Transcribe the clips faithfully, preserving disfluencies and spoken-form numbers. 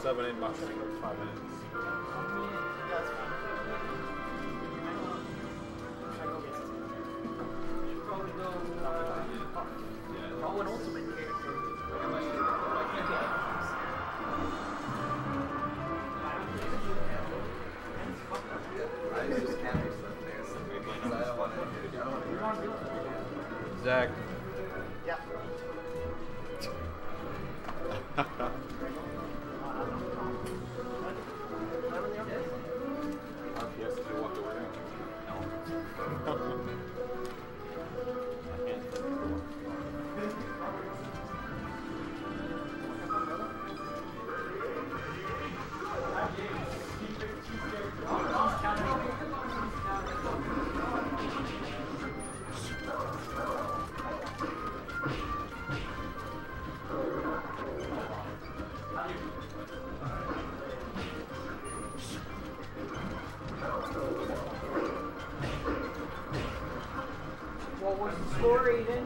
seven in about like five minutes. That's fine. I go get some. Should probably go. Uh, yeah. Oh, an ultimate character. Unless you're like, yeah. I just can't be stuck there, so maybe I don't want to go. Zach. Yeah. R P S, did you walk over there? No. I can't. What was the score, Aiden?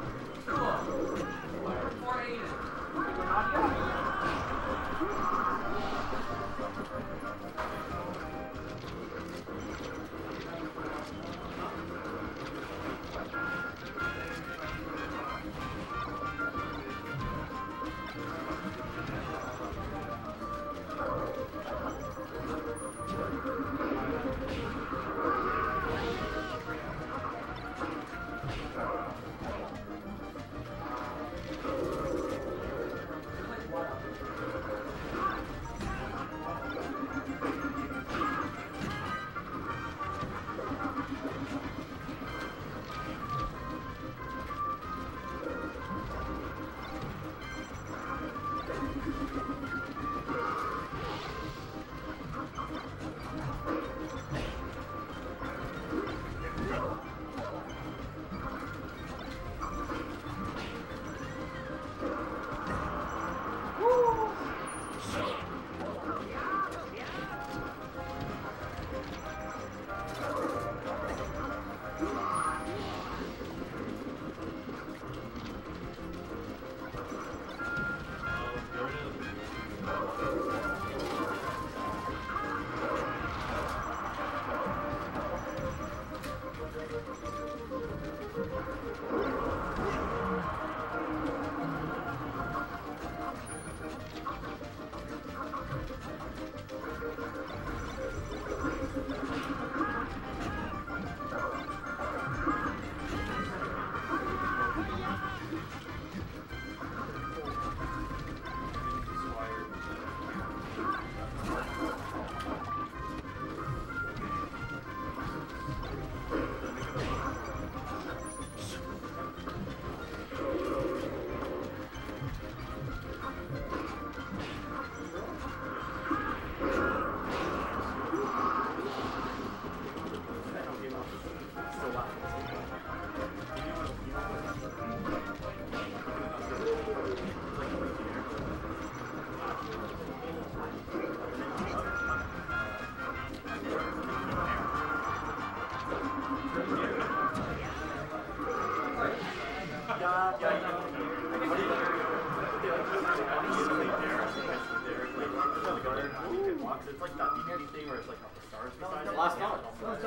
It's like that beauty thing where it's like the stars beside it. Last one.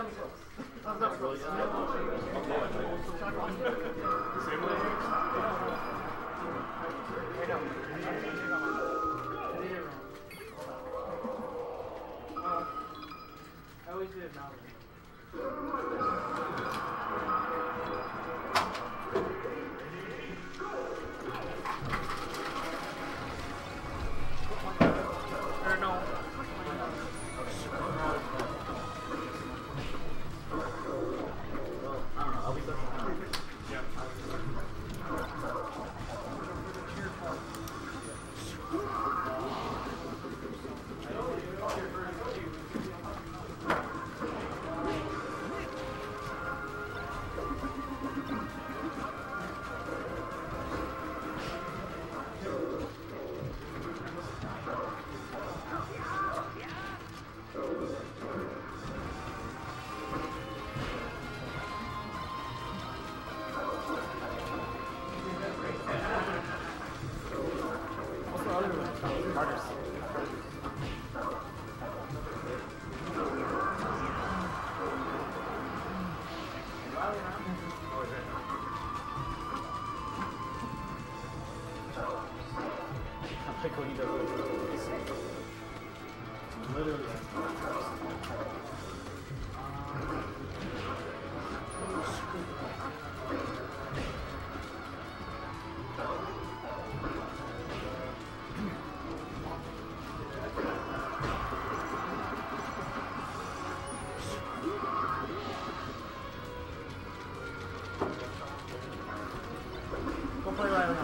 That's really good. I always did it now. Or no. I don't know. I'll be so yeah. Like what he does with literally. Go play right now.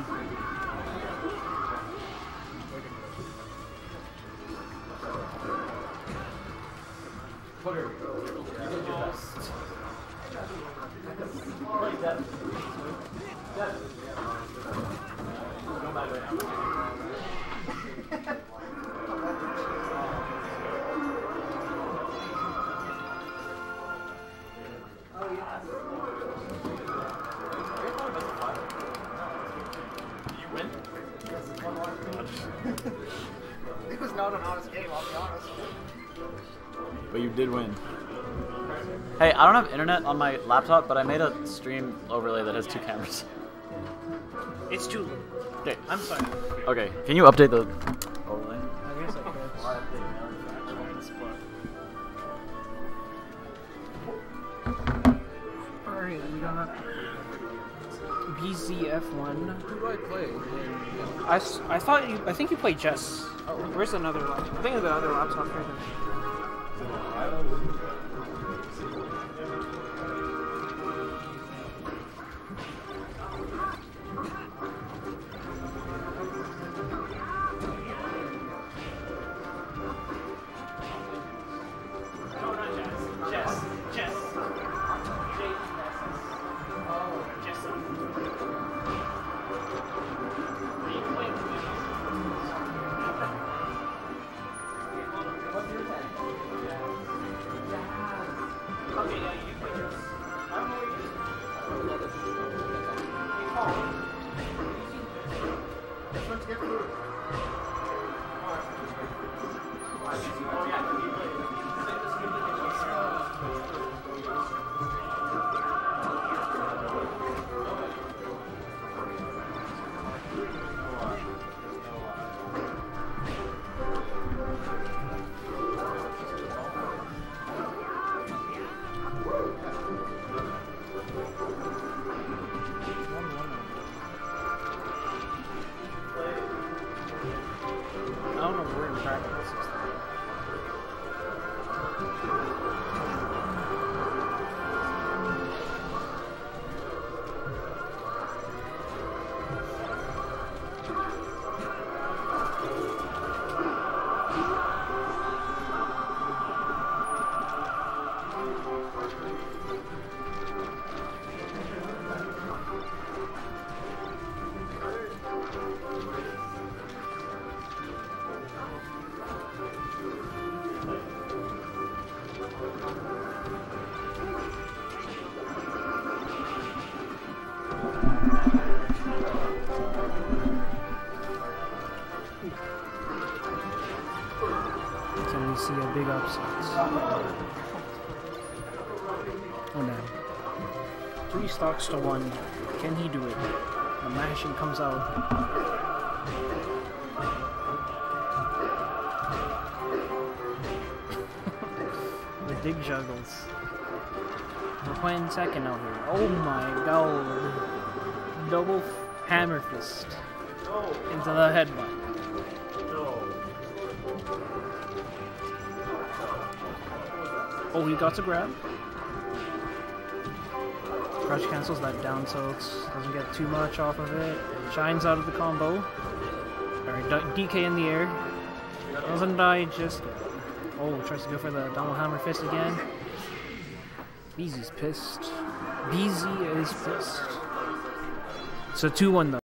Put her. You did your best. Play Devin. Devin. Go back right now. Oh, yeah. You win? It was not an honest game, I'll be honest. But you did win. Hey, I don't have internet on my laptop, but I made a stream overlay that has two cameras. It's too late. Okay. I'm sorry. Okay, can you update the overlay? I guess I could. Alright, we got B Z F one. Who do I play? I, s- I thought you, I think you played Jess. Oh, where's another laptop? I think the other laptop right there. No, not Jess. Jess. Jess. J E S S. Oh, Jessa. Are you playing with me? What's your name? Okay, yeah, you play Jess. I don't know what you Hey, Paul. Let's get food. Oh, yeah, you play. I don't know where in practice is. Can we see a big upset? Oh no. Three stocks to one. Can he do it? The mashing comes out. The dig juggles. We're playing second out here. Oh my god. Double hammer fist. Into the headbutt. Oh, he got to grab. Crush cancels that down tilt. Doesn't get too much off of it. Shines out of the combo. Alright, D K in the air. Doesn't die just yet. Oh, tries to go for the double hammer fist again. B Z's pissed. B Z is pissed. So two one though.